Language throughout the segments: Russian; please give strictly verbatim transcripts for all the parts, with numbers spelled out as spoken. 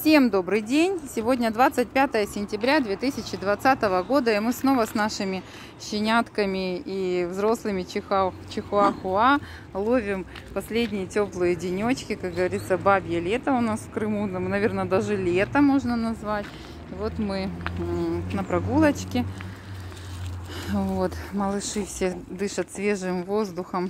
Всем добрый день! Сегодня двадцать пятое сентября две тысячи двадцатого года, и мы снова с нашими щенятками и взрослыми чихуа- чихуахуа ловим последние теплые денечки, как говорится, бабье лето у нас в Крыму, наверное, даже лето можно назвать. И вот мы на прогулочке, вот, малыши все дышат свежим воздухом,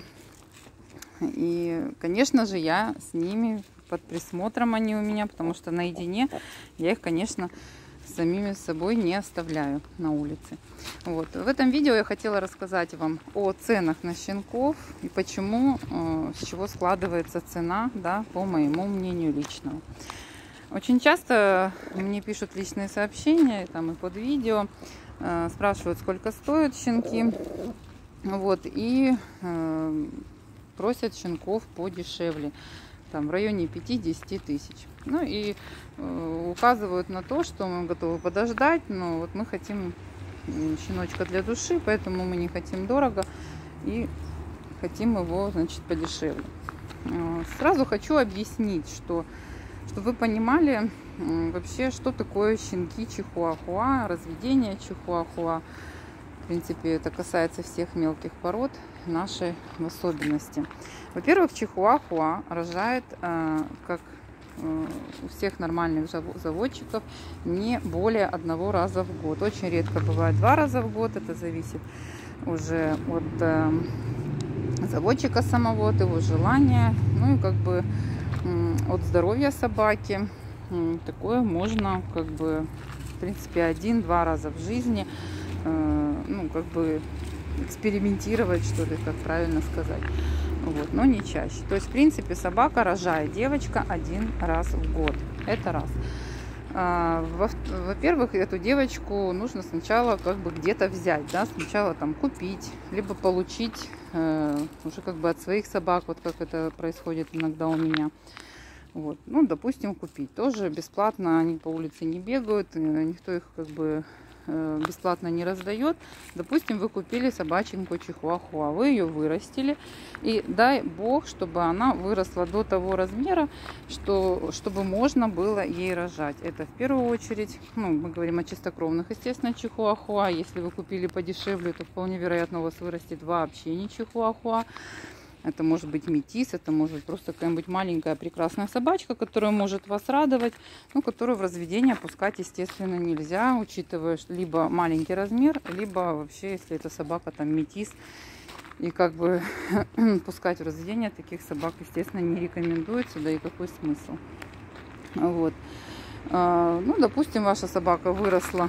и, конечно же, я с ними под присмотром, они у меня, потому что наедине я их, конечно, самими собой не оставляю на улице. Вот. В этом видео я хотела рассказать вам о ценах на щенков и почему, с чего складывается цена, да, по моему мнению личного. Очень часто мне пишут личные сообщения, там и под видео, спрашивают, сколько стоят щенки, вот, и э, просят щенков подешевле, там в районе пяти-десяти тысяч. Ну и э, указывают на то, что мы готовы подождать, но вот мы хотим щеночка для души, поэтому мы не хотим дорого и хотим его, значит, подешевле. Э, сразу хочу объяснить, что, чтобы вы понимали э, вообще, что такое щенки чихуахуа, разведение чихуахуа. В принципе, это касается всех мелких пород, нашей в особенности. Во-первых, чихуахуа рожает, как у всех нормальных заводчиков, не более одного раза в год. Очень редко бывает два раза в год. Это зависит уже от заводчика самого, от его желания, ну и как бы от здоровья собаки. Такое можно, как бы, в принципе, один-два раза в жизни, ну, как бы экспериментировать, что ли, как правильно сказать. Вот, но не чаще. То есть, в принципе, собака рожает, девочка, один раз в год. Это раз. Во-первых, эту девочку нужно сначала как бы где-то взять, да, сначала там купить, либо получить э, уже как бы от своих собак, вот как это происходит иногда у меня. Вот, ну, допустим, купить. Тоже бесплатно они по улице не бегают, никто их как бы бесплатно не раздает. Допустим, вы купили собаченьку чихуахуа, вы ее вырастили, и дай бог, чтобы она выросла до того размера, что, чтобы можно было ей рожать. Это в первую очередь, ну, мы говорим о чистокровных, естественно, чихуахуа. Если вы купили подешевле, то вполне вероятно у вас вырастет вообще не чихуахуа. Это может быть метис, это может быть просто какая-нибудь маленькая прекрасная собачка, которая может вас радовать, но которую в разведение пускать, естественно, нельзя, учитывая либо маленький размер, либо вообще, если это собака там метис, и как бы пускать в разведение таких собак, естественно, не рекомендуется, да и какой смысл. Вот. Ну, допустим, ваша собака выросла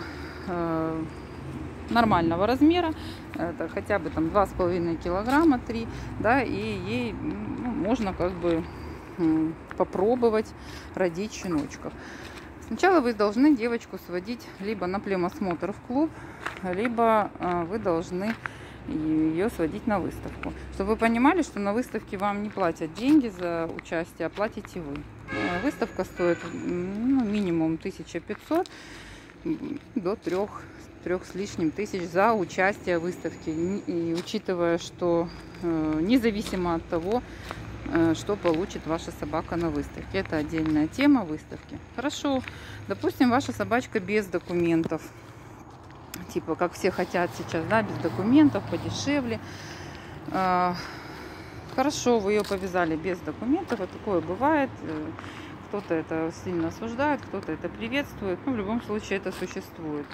нормального размера, это хотя бы там два с половиной килограмма, три, да, и ей, ну, можно как бы попробовать родить щеночков. Сначала вы должны девочку сводить либо на племосмотр в клуб, либо вы должны ее сводить на выставку. Чтобы вы понимали, что на выставке вам не платят деньги за участие, а платите вы. Выставка стоит, ну, минимум тысяча пятьсот до трех трех с лишним тысяч за участие в выставке. И учитывая, что э, независимо от того, э, что получит ваша собака на выставке, это отдельная тема выставки. Хорошо, допустим, ваша собачка без документов, типа как все хотят сейчас, да, без документов, подешевле. Э, хорошо, вы ее повязали без документов, а такое бывает. Кто-то это сильно осуждает, кто-то это приветствует, но в любом случае это существует.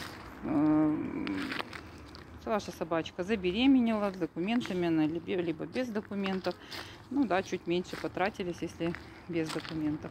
Ваша собачка забеременела с документами, она либо без документов. Ну да, чуть меньше потратились, если без документов.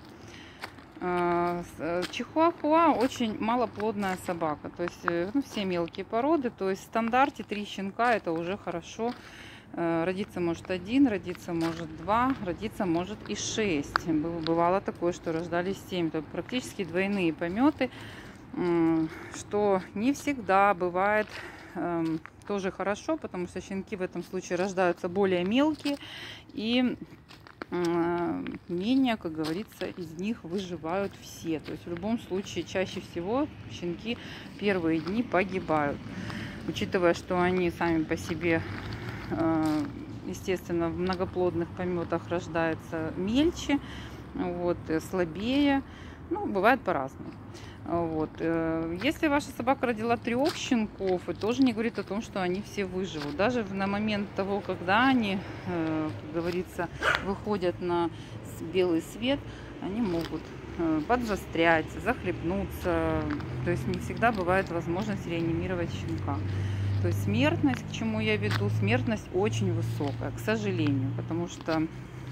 Чихуахуа очень малоплодная собака. То есть, ну, все мелкие породы. То есть в стандарте три щенка это уже хорошо. Родиться может один, родиться может два, родиться может и шесть. Бывало такое, что рождались семь. Это практически двойные пометы. Что не всегда бывает э, тоже хорошо, потому что щенки в этом случае рождаются более мелкие и э, менее, как говорится, из них выживают все. То есть в любом случае чаще всего щенки первые дни погибают, учитывая, что они сами по себе, э, естественно, в многоплодных пометах рождаются мельче, вот, слабее. Ну, бывает по-разному. Вот. Если ваша собака родила трех щенков, это тоже не говорит о том, что они все выживут. Даже на момент того, когда они, как говорится, выходят на белый свет, они могут подзастрять, захлебнуться. То есть не всегда бывает возможность реанимировать щенка. То есть смертность, к чему я веду, смертность очень высокая, к сожалению, потому что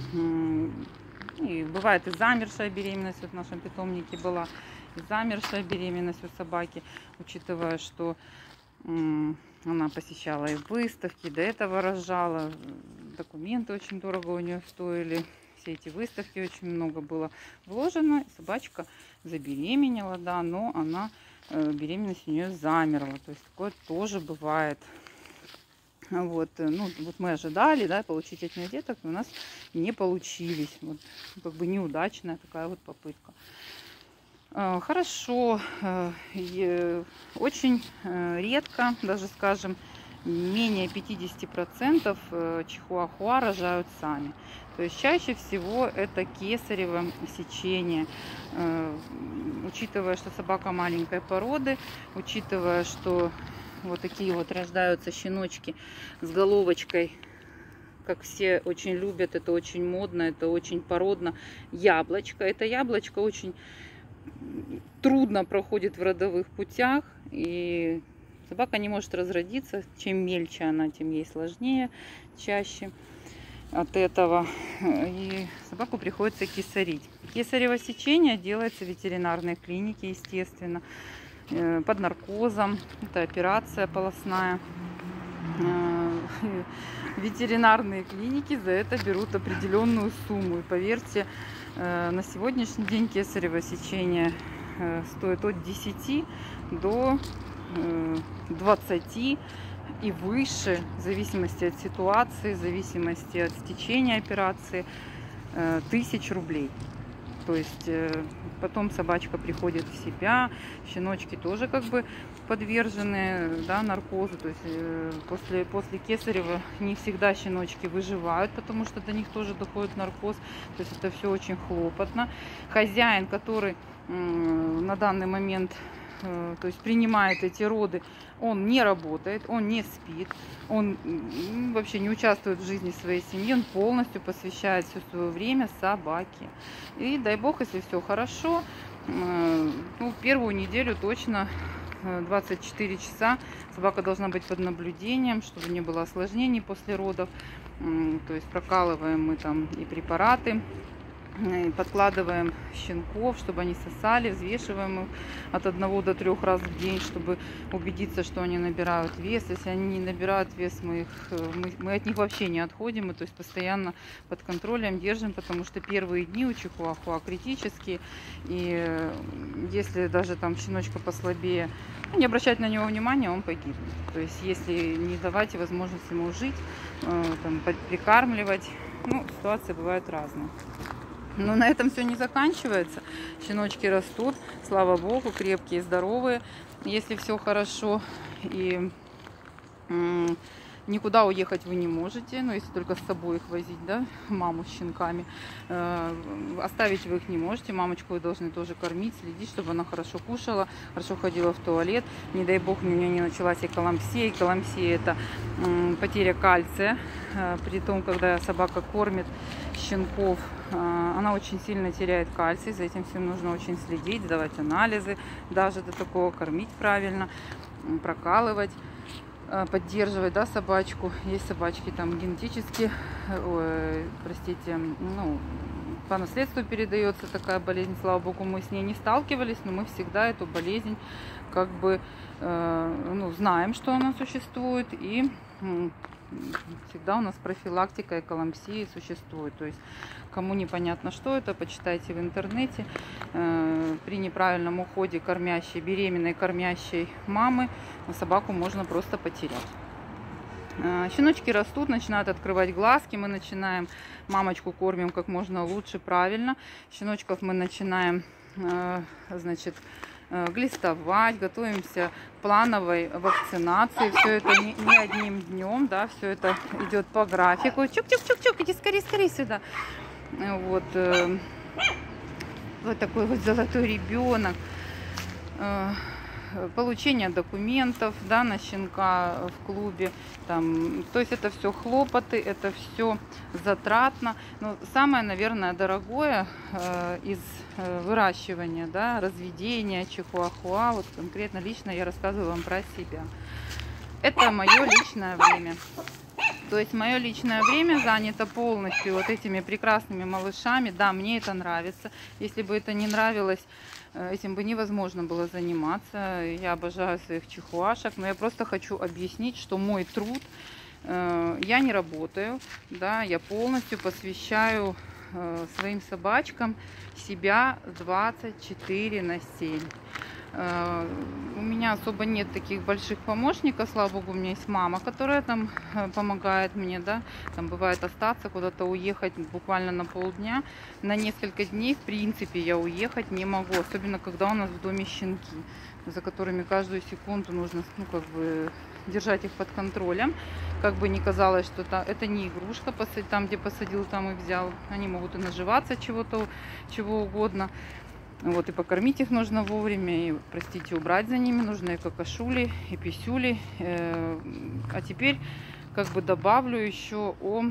и бывает и замершая беременность, вот в нашем питомнике была и замершая беременность у собаки, учитывая, что м, она посещала и выставки, до этого рожала, документы очень дорого у нее стоили, все эти выставки очень много было вложено, собачка забеременела, да, но она, э, беременность у нее замерла, то есть такое тоже бывает. Вот, ну, вот мы ожидали, да, получить от нее деток, но у нас не получились. Вот, как бы неудачная такая вот попытка. Хорошо, очень редко, даже скажем, менее пятидесяти процентов чихуахуа рожают сами. То есть чаще всего это кесарево сечение. Учитывая, что собака маленькой породы, учитывая, что вот такие вот рождаются щеночки с головочкой, как все очень любят, это очень модно, это очень породно. Яблочко. Это яблочко очень трудно проходит в родовых путях, и собака не может разродиться. Чем мельче она, тем ей сложнее чаще от этого. И собаку приходится кесарить. Кесарево сечение делается в ветеринарной клинике, естественно, под наркозом. Это операция полостная. Ветеринарные клиники за это берут определенную сумму. И поверьте, на сегодняшний день кесарево сечение стоит от десяти до двадцати и выше, в зависимости от ситуации, в зависимости от стечения операции, тысяч рублей. То есть потом собачка приходит в себя, щеночки тоже как бы подвержены, да, наркозу. То есть после, после кесарева не всегда щеночки выживают, потому что до них тоже доходит наркоз. То есть это все очень хлопотно. Хозяин, который на данный момент, то есть принимает эти роды, он не работает, он не спит, он вообще не участвует в жизни своей семьи, он полностью посвящает все свое время собаке. И дай бог, если все хорошо, ну, первую неделю точно двадцать четыре часа собака должна быть под наблюдением, чтобы не было осложнений после родов. То есть прокалываем мы там и препараты, подкладываем щенков, чтобы они сосали, взвешиваем их от одного до трех раз в день, чтобы убедиться, что они набирают вес. Если они не набирают вес, мы, их, мы, мы от них вообще не отходим, мы, то есть постоянно под контролем держим, потому что первые дни у чихуахуа критические, и если даже там щеночка послабее, ну, не обращать на него внимания, он погибнет. То есть если не давать возможность ему жить, там, прикармливать, ну, ситуации бывают разные. Но на этом все не заканчивается. Щеночки растут, слава богу, крепкие, здоровые, если все хорошо. И никуда уехать вы не можете, но если только с собой их возить, да, маму с щенками. Э, оставить вы их не можете, мамочку вы должны тоже кормить, следить, чтобы она хорошо кушала, хорошо ходила в туалет. Не дай бог, у нее не началась экалампсия. Экалампсия — это э, потеря кальция. Э, при том, когда собака кормит щенков, э, она очень сильно теряет кальций, за этим всем нужно очень следить, сдавать анализы, даже до такого, кормить правильно, прокалывать, поддерживать, да, собачку. Есть собачки там генетически, ой, простите, ну, по наследству передается такая болезнь. Слава богу, мы с ней не сталкивались, но мы всегда эту болезнь как бы э, ну, знаем, что она существует, и э, всегда у нас профилактика экалампсии существует. То есть кому непонятно, что это, почитайте в интернете. Э, при неправильном уходе кормящей, беременной кормящей мамы собаку можно просто потерять. Э, щеночки растут, начинают открывать глазки, мы начинаем, мамочку кормим как можно лучше, правильно. Щеночков мы начинаем, э, значит, глистовать, готовимся к плановой вакцинации. Все это не, не одним днем, да, все это идет по графику. Чук-чук-чук-чук, иди скорее, скорее сюда. Вот. Вот такой вот золотой ребенок. Получение документов, да, на щенка в клубе, там, то есть это все хлопоты, это все затратно. Но самое, наверное, дорогое э, из э, выращивания, да, разведения чихуахуа, вот конкретно лично я рассказываю вам про себя. Это мое личное время. То есть мое личное время занято полностью вот этими прекрасными малышами. Да, мне это нравится. Если бы это не нравилось, этим бы невозможно было заниматься. Я обожаю своих чихуашек, но я просто хочу объяснить, что мой труд, я не работаю, да, я полностью посвящаю своим собачкам себя двадцать четыре на семь. У меня особо нет таких больших помощников, слава богу, у меня есть мама, которая там помогает мне, да, там бывает остаться, куда-то уехать буквально на полдня, на несколько дней, в принципе, я уехать не могу, особенно когда у нас в доме щенки, за которыми каждую секунду нужно, ну, как бы, держать их под контролем, как бы ни казалось, что это не игрушка, там, где посадил, там и взял, они могут и наживаться чего-то, чего угодно. Вот, и покормить их нужно вовремя, и, простите, убрать за ними нужно и какашули, и писюли. А теперь как бы добавлю еще о,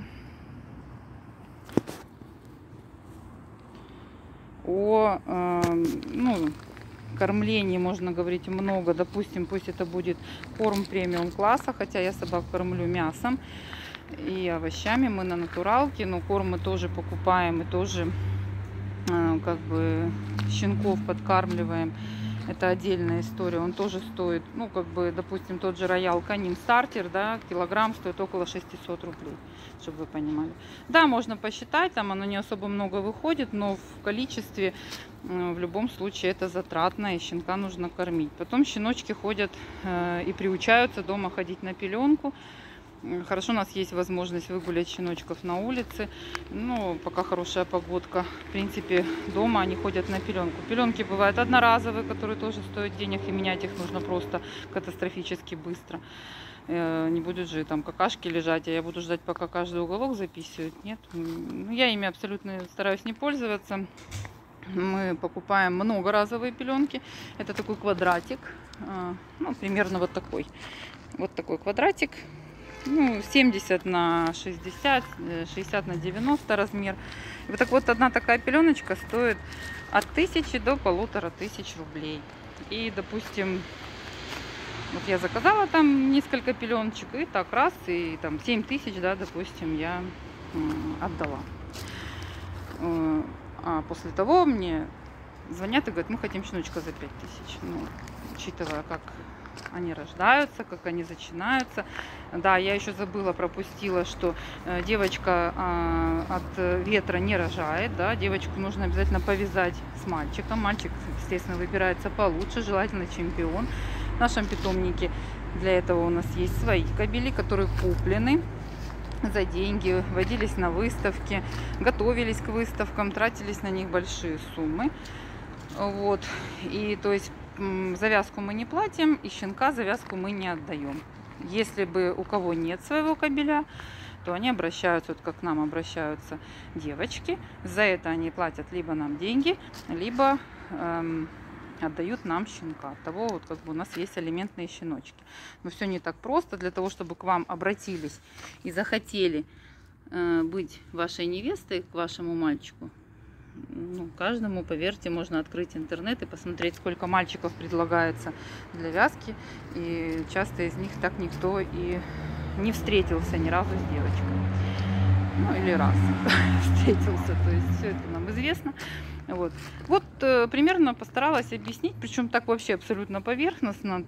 о э, ну, кормлении, можно говорить много. Допустим, пусть это будет корм премиум класса, хотя я собак кормлю мясом и овощами, мы на натуралке, но корм мы тоже покупаем и тоже как бы щенков подкармливаем. Это отдельная история. Он тоже стоит, ну, как бы, допустим, тот же Роял Канин Стартер, да, килограмм стоит около шестисот рублей, чтобы вы понимали. Да, можно посчитать, там оно не особо много выходит, но в количестве в любом случае это затратно, и щенка нужно кормить. Потом щеночки ходят э, и приучаются дома ходить на пеленку. Хорошо, у нас есть возможность выгулять щеночков на улице, ну, пока хорошая погодка. В принципе, дома они ходят на пеленку. Пеленки бывают одноразовые, которые тоже стоят денег, и менять их нужно просто катастрофически быстро. Не будут же там какашки лежать, а я буду ждать, пока каждый уголок записывают. Нет, ну, я ими абсолютно стараюсь не пользоваться. Мы покупаем многоразовые пеленки. Это такой квадратик, ну, примерно вот такой. Вот такой квадратик. Ну, семьдесят на шестьдесят, шестьдесят на девяносто размер. И вот так вот одна такая пеленочка стоит от тысячи до полутора тысяч рублей. И, допустим, вот я заказала там несколько пеленочек, и так раз, и там семь тысяч, да, допустим, я отдала. А после того мне звонят и говорят, мы хотим щеночка за пять тысяч. Ну, учитывая, как они рождаются, как они начинаются. Да, я еще забыла, пропустила, что девочка а, от ветра не рожает. Да, девочку нужно обязательно повязать с мальчиком. Мальчик, естественно, выбирается получше, желательно чемпион. В нашем питомнике для этого у нас есть свои кобели, которые куплены за деньги, водились на выставки, готовились к выставкам, тратились на них большие суммы. Вот. И то есть завязку мы не платим, и щенка завязку мы не отдаем. Если бы у кого нет своего кобеля, то они обращаются, вот как к нам обращаются девочки. За это они платят либо нам деньги, либо эм, отдают нам щенка. От того, вот как бы у нас есть алиментные щеночки. Но все не так просто. Для того, чтобы к вам обратились и захотели э, быть вашей невестой, к вашему мальчику, ну, каждому, поверьте, можно открыть интернет и посмотреть, сколько мальчиков предлагается для вязки. И часто из них так никто и не встретился ни разу с девочкой. Ну, или раз встретился. То есть все это нам известно. Вот, вот э, примерно постаралась объяснить, причем так вообще абсолютно поверхностно,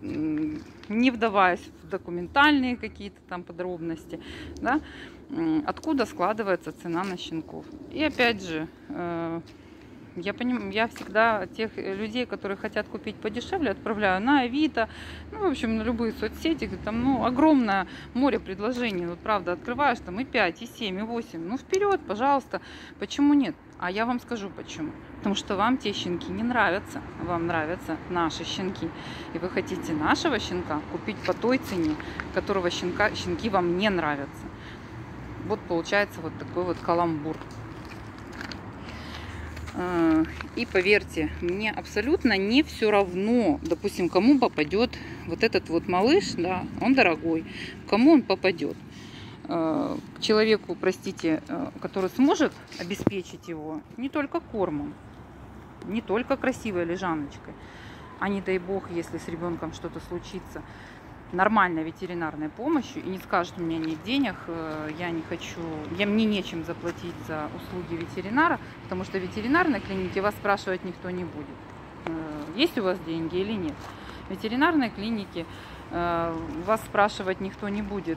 не вдаваясь в документальные какие-то там подробности, да, откуда складывается цена на щенков. И опять же, э, я, поним, я всегда тех людей, которые хотят купить подешевле, отправляю на Авито, ну, в общем, на любые соцсети, где там, ну, огромное море предложений. Вот, правда, открываешь там и пять, и семь, и восемь. Ну, вперед, пожалуйста. Почему нет? А я вам скажу почему. Потому что вам те щенки не нравятся. Вам нравятся наши щенки. И вы хотите нашего щенка купить по той цене, которого щенка, щенки вам не нравятся. Вот получается вот такой вот каламбур. И поверьте, мне абсолютно не все равно, допустим, кому попадет вот этот вот малыш, да, он дорогой, кому он попадет. К человеку, простите, который сможет обеспечить его не только кормом, не только красивой лежаночкой, а не дай бог, если с ребенком что-то случится, нормальной ветеринарной помощью и не скажет, у меня нет денег, я не хочу, я, мне нечем заплатить за услуги ветеринара, потому что в ветеринарной клинике вас спрашивать никто не будет, есть у вас деньги или нет. В ветеринарной клинике вас спрашивать никто не будет,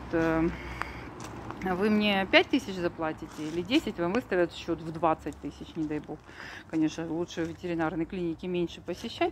вы мне пять тысяч заплатите или десять, вам выставят счет в двадцать тысяч, не дай бог. Конечно, лучше в ветеринарной клинике меньше посещать.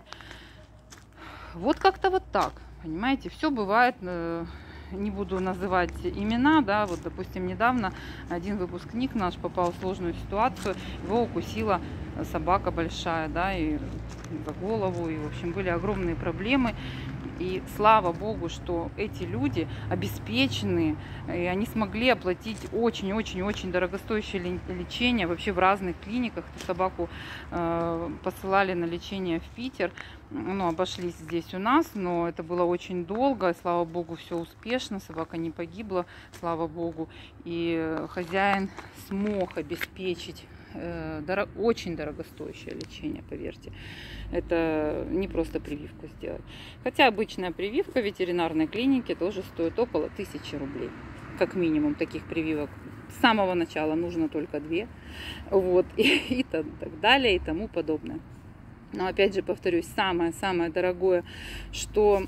Вот как-то вот так. Понимаете, все бывает, не буду называть имена, да, вот, допустим, недавно один выпускник наш попал в сложную ситуацию, его укусила собака большая, да, и за голову, и, в общем, были огромные проблемы. И слава богу, что эти люди обеспечены, и они смогли оплатить очень-очень-очень дорогостоящее лечение вообще в разных клиниках. Эту собаку э, посылали на лечение в Питер, ну, обошлись здесь у нас, но это было очень долго, и, слава богу, все успешно, собака не погибла, слава богу, и хозяин смог обеспечить Дорог, очень дорогостоящее лечение, поверьте. Это не просто прививку сделать. Хотя обычная прививка в ветеринарной клинике тоже стоит около тысячи рублей. Как минимум таких прививок. С самого начала нужно только две. Вот. И, и так, так далее, и тому подобное. Но опять же повторюсь, самое-самое дорогое, что,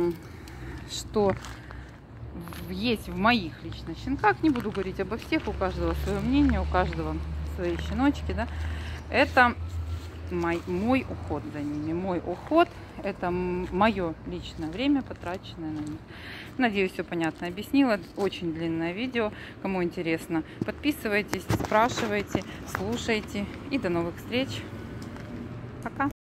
что есть в моих лично щенках, не буду говорить обо всех, у каждого свое мнение, у каждого свои щеночки, да, это мой, мой уход за ними, мой уход, это мое личное время, потраченное на них. Надеюсь, все понятно объяснила. Очень длинное видео. Кому интересно, подписывайтесь, спрашивайте, слушайте. И до новых встреч. Пока.